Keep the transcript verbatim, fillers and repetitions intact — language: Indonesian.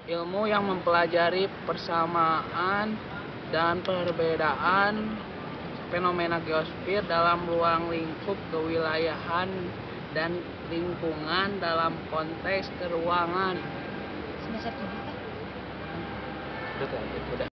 ilmu yang mempelajari persamaan dan perbedaan fenomena geosfer dalam ruang lingkup kewilayahan dan lingkungan dalam konteks keruangan. Semester tujuh kan? Udah, udah.